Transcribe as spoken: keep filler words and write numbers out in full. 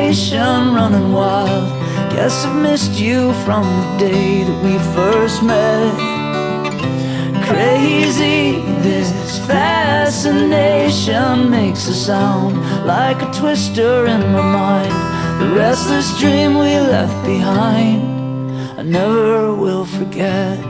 imagination running wild. Guess I've missed you from the day that we first met. Crazy, this fascination makes a sound like a twister in my mind. The restless dream we left behind, I never will forget.